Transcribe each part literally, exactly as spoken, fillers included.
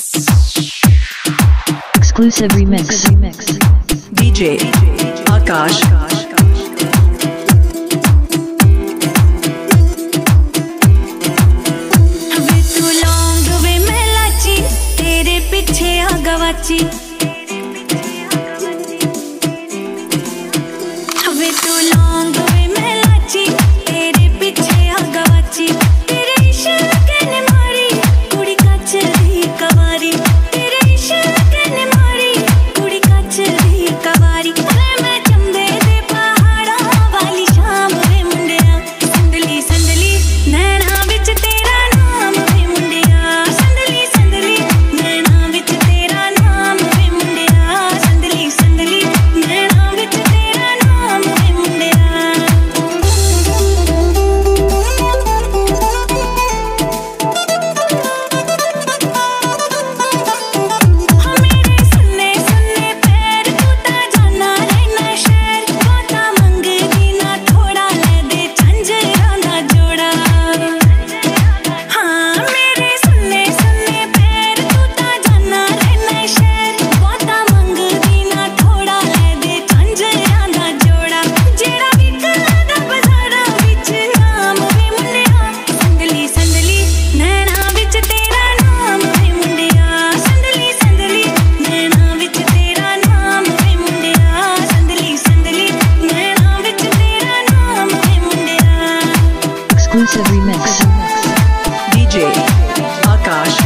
Exclusive remix. D J Akash. वे तू लौंग वे मैं लाची तेरे पीछे आ गवाची वे तू लौंग वे मैं लाची तेरे पीछे आ गवाची तेरे इश्क ने मारी कुड़ी कच दी कवारी तेरे इश्क ने मारी कुड़ी कच दी कवारी मैं चंबे दे पहाड़ा वाली शाम वे मुंडिया संदली संदली नैना विच तेरा नाम वे मुंडिया संदली संदली नैना विच तेरा नाम वे मुंडिया संदली संदली नैना विच तेरा नाम वे मुंडिया मेरे सुन्ने सुन्ने पैर तू ता जाना रहना शहर बाता मंगदी ना थोड़ा ले दे झंझरा ना जोड़ा हाँ मेरे सुन्ने सुन्ने पैर तू ता जाना रहना शहर बाता मंगदी ना थोड़ा ले दे झंझरा ना जोड़ा जेड़ा विकदा बाजारा विच नाम वे मुंडिया संदली संदली नैना विच तेरा नाम वे मुंडिया संदली संदली नैना विच तेरा नाम वे मुंडिया संदली संदली नैना विच तेरा नाम वे मुंडिया Exclusive remix. D J Akash.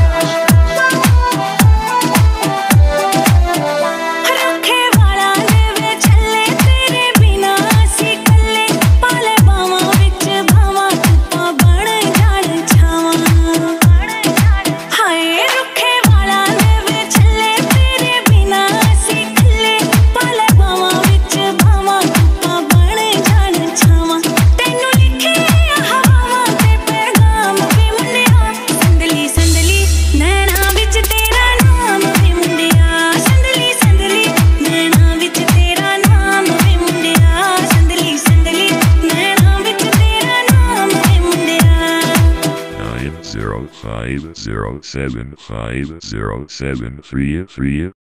रखे वाला दे वे छल्ले तेरे बिना असी कल्ले पाले बावां विच भावां धुप्पां बण जाण छावां हाय रखे वाला दे वे छल्ले तेरे बिना असी कल्ले पाले बावां विच भावां धुप्पां बण जाण छावां तैनूं लिखे हवावां ते पैगाम वे मुंडिया संदली संदली नैना विच तेरा नाम वे मुंडिया संदली संदली नैना विच तेरा नाम वे मुंडिया संदली संदली नैना विच तेरा नाम वे मुंडिया nine zero five zero seven five zero seven three three